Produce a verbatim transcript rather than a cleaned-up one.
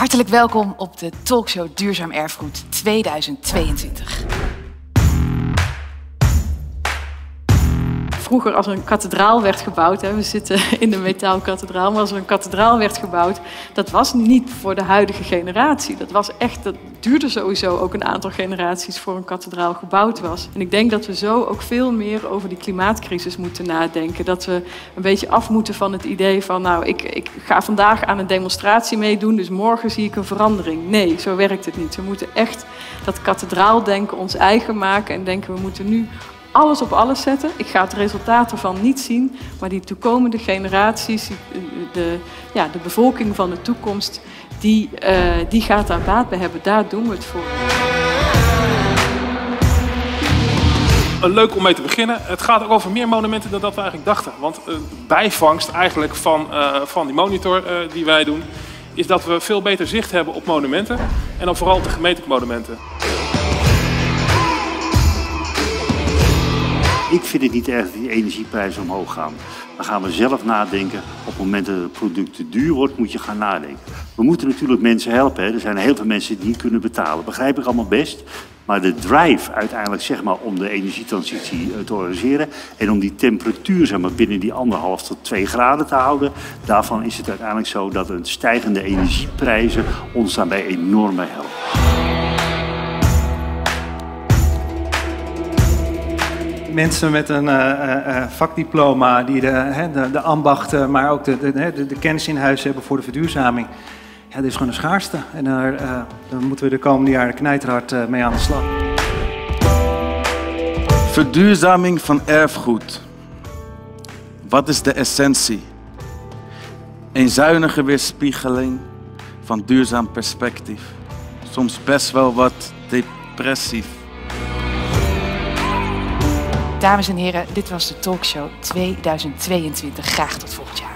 Hartelijk welkom op de talkshow Duurzaam Erfgoed tweeduizend tweeëntwintig. Vroeger als er een kathedraal werd gebouwd, hè, we zitten in de metaalkathedraal, maar als er een kathedraal werd gebouwd, dat was niet voor de huidige generatie. Dat was echt, dat duurde sowieso ook een aantal generaties voor een kathedraal gebouwd was. En ik denk dat we zo ook veel meer over die klimaatcrisis moeten nadenken. Dat we een beetje af moeten van het idee van, nou, ik, ik ga vandaag aan een demonstratie meedoen, dus morgen zie ik een verandering. Nee, zo werkt het niet. We moeten echt dat kathedraaldenken ons eigen maken en denken, we moeten nu alles op alles zetten. Ik ga het resultaat ervan niet zien, maar die toekomende generaties, de, ja, de bevolking van de toekomst, die, uh, die gaat daar baat bij hebben. Daar doen we het voor. Leuk om mee te beginnen. Het gaat ook over meer monumenten dan dat we eigenlijk dachten. Want uh, bijvangst eigenlijk van, uh, van die monitor uh, die wij doen, is dat we veel beter zicht hebben op monumenten. En dan vooral op de gemeentelijke monumenten. Ik vind het niet erg dat die energieprijzen omhoog gaan. Dan gaan we zelf nadenken. Op het moment dat het product te duur wordt, moet je gaan nadenken. We moeten natuurlijk mensen helpen. Hè. Er zijn heel veel mensen die niet kunnen betalen. Begrijp ik allemaal best. Maar de drive uiteindelijk zeg maar, om de energietransitie te organiseren en om die temperatuur zeg maar, binnen die anderhalf tot twee graden te houden, daarvan is het uiteindelijk zo dat een stijgende energieprijzen ons daarbij enorm bij helpen. Mensen met een uh, uh, vakdiploma die de, hè, de, de ambachten, maar ook de, de, de, de kennis in huis hebben voor de verduurzaming. Ja, dit is gewoon een schaarste. En daar, uh, daar moeten we de komende jaren knijterhard uh, mee aan de slag. Verduurzaming van erfgoed. Wat is de essentie? Een zuinige weerspiegeling van duurzaam perspectief. Soms best wel wat depressief. Dames en heren, dit was de talkshow tweeduizend tweeëntwintig. Graag tot volgend jaar.